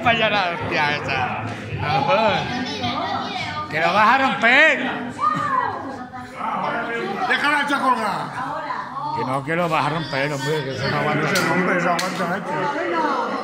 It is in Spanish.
para allá la hostia esa. Que lo vas a romper. Déjala hecha colgar. Que no, que lo vas a romper, hombre, que eso no aguanta. No se rompe, eso aguanta esto.